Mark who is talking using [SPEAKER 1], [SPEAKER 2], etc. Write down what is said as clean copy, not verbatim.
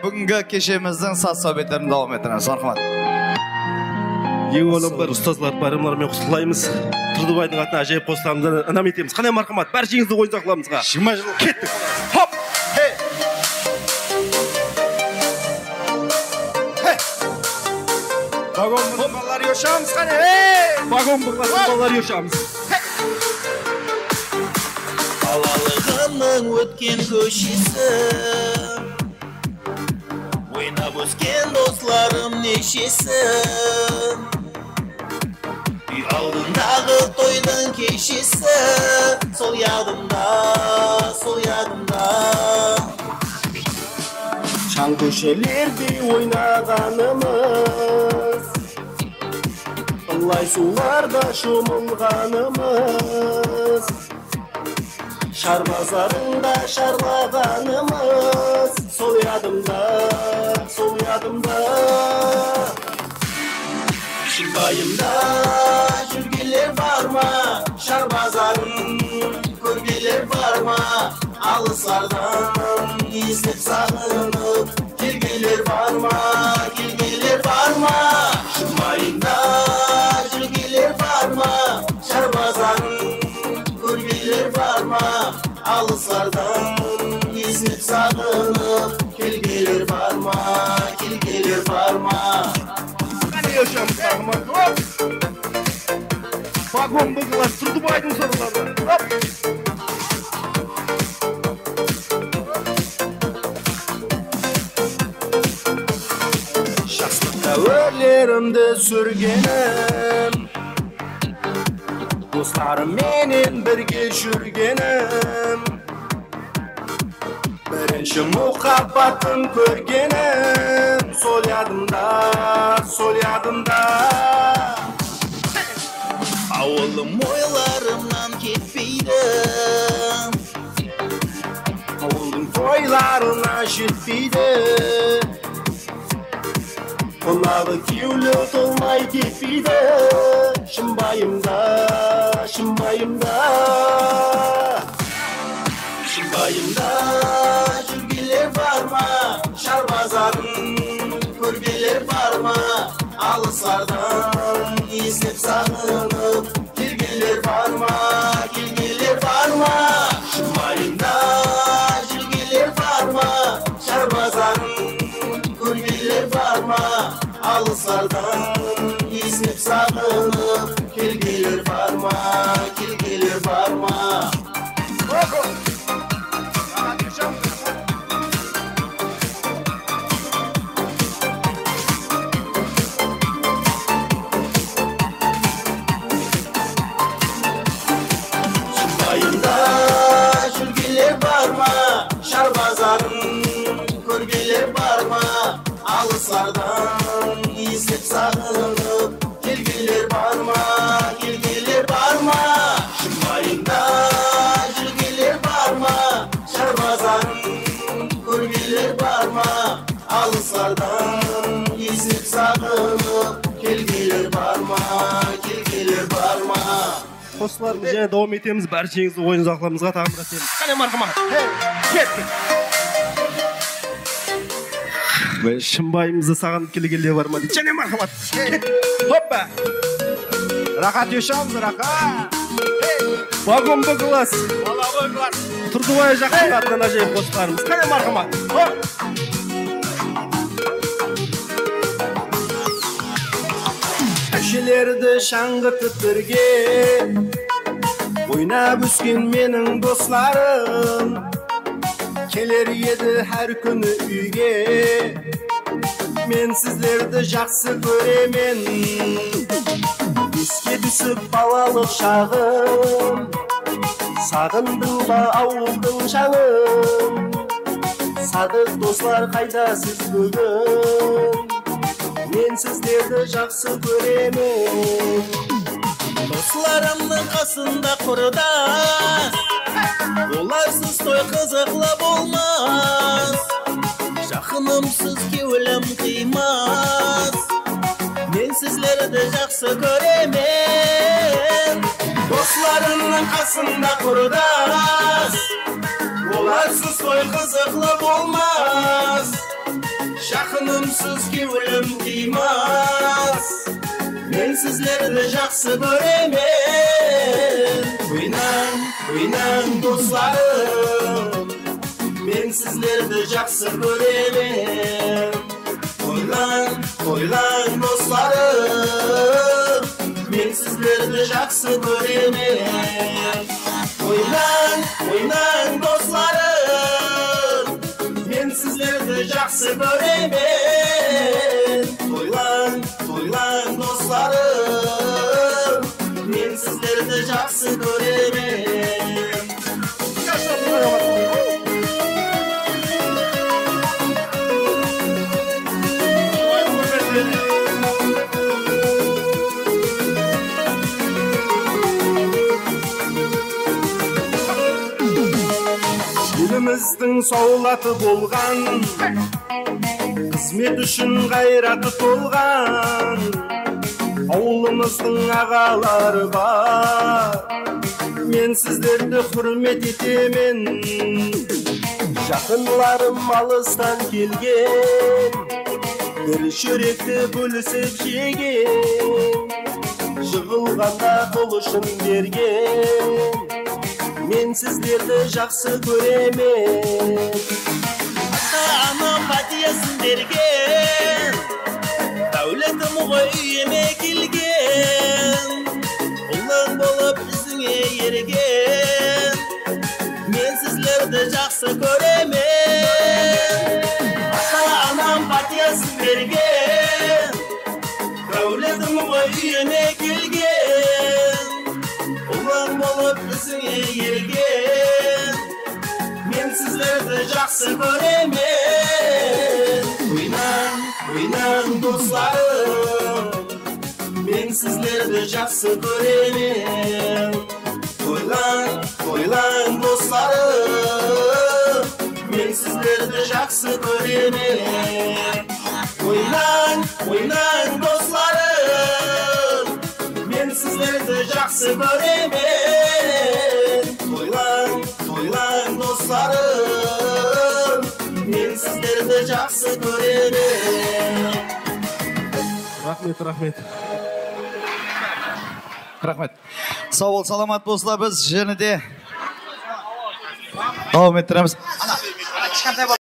[SPEAKER 1] Бүгінгі кешеміздің саз соhbetlerini devam ettiremiz. Marhamat.
[SPEAKER 2] Ең оңымдар, ұстазлар, байрамлармен құттықтаймыз. Тұрдыбайдың атына әжейіп қосыламызды ынам етеміз. Қандай мархамат, бәр жеңізді ойын сақыламызға.
[SPEAKER 1] 20 жыл
[SPEAKER 2] кеттік. Хоп!
[SPEAKER 1] Хей! Хей! Вагон бұлғалар yoşamыз қане, хей!
[SPEAKER 2] Вагон бұлғалар yoşamыз.
[SPEAKER 3] Балалығымның өткен көшесі, ойнап өскен достарым нешесі, үй алдындағы тойдың кешесі, сол ядымда.
[SPEAKER 2] Шаң көшелерде ойнағанымыз, ылай суларда шомылғанымыз, шар базарында шарлағанымыз, сол ядымда. Шымбайымда жүргелер бар ма, шар базарын көргелер бар ма, алыстардан естіп сағынып келгелер бар ма. Шымбайымда жүргелер бар ма, шар базарын көргелер бар ма, алыстардан естіп сағынып келгелер бар ма. Yaşamız Rahman. Hop! Vagon bıgılar, Тұрдыбайдың soruları. Hop!
[SPEAKER 3] Жастық дәуірлерімді сүргенім, достарымменен бірге жүргенім, бірінші мұхаббатын көргенім, сол ядымда. Ауылым ойларымнан кетпейді, ауылдың тойларына жетпейді, қонағы кеулі толмай кетпейді. Шымбайымда жүргелер бар ма, шар базарын көргелер бар ма, алыстардан естіп сағынып келгелер бар ма. Шымбайымда жүргелер бар ма, шар базарын көргелер бар ма, алыстардан естіп сағынып келгелер бар ма. Шымбайымда жүргелер бар ма, шар базарын көргелер бар ма, алыстардан естіп сағынып келгелер бар ма. Шымбайымда жүргелер бар ма, шар базарын көргелер бар ма, алыстардан естіп сағынып келгелер бар ма.
[SPEAKER 2] Қосыларымыз және дауым етеміз, бәр жеңізді ойын сақыламызға тағым рәтеміз. Қане мархамат. Кеттік. Шымбайымызды сағынып келгелер бар ма дейді. Және мархамат. Хоппа.
[SPEAKER 1] Рахат yoşamız, рахат.
[SPEAKER 2] Вагон бұғылас. Тұрдыбай жақын атынан әжейіп қосыларымыз. Қане мархамат.
[SPEAKER 3] Көшелерді шаңғытып бірге ойнап өскен менің достарым, келер еді әр күні үйге, мен сіздерді жақсы көремен. Еске түсіп балалық шағым, сағындың ба ауылдың шаңын, садық достар қайдасыз бүгін, мен сіздерді жақсы көремін. Достарымның қасында құрдас, оларсыз той қызықлы болмас, жақынымсыз кеуілім қимас, мен сіздерді жақсы көремін. Достарымның қасында құрдас, оларсыз той қызықлы болмас, Жақынымсыз көңілім қимас, мен сіздерді жақсы көремін. Ойнан достарым, мен сіздерді жақсы көремін. Ойлан достарым, мен сіздерді жақсы көремін. Ойнан достарым, мен сіздерді жақсы көремін. Ойлан достарым, мен сіздерді жақсы көремін. Еліміздің саулаты болған, қызмет үшін қайраты толған, ауылымыздың ағалары бар, мен сіздерді құрмет етемін. Жақынларым алыстан келген, бір шөректі бөлісіп жеген, жығылғанда қол ұшын берген, мен сіздерді жақсы көремін. Ата-анам батиясын берген, дәулетім ғой үйіме келген, ұлың болып ізіңе ерген, мен сіздерді жақсы көремін. Ата-анам батиясын берген, дәулетім ғой үйіме келген, ұлың болып ізіңе ерген, мен сіздерді жақсы көремін. Ойнан достарым, мен сіздерді жақсы көремін. Ойлан достарым, мен сіздерді жақсы көремін. Ойнан достарым, мен сіздерді жақсы көремін. Ойлан достарым, мен сіздерді жақсы көремін.
[SPEAKER 2] Рахмет.
[SPEAKER 1] Рахмет. Сау бол, саламат болсылар, біз және де дауам еттіреміз.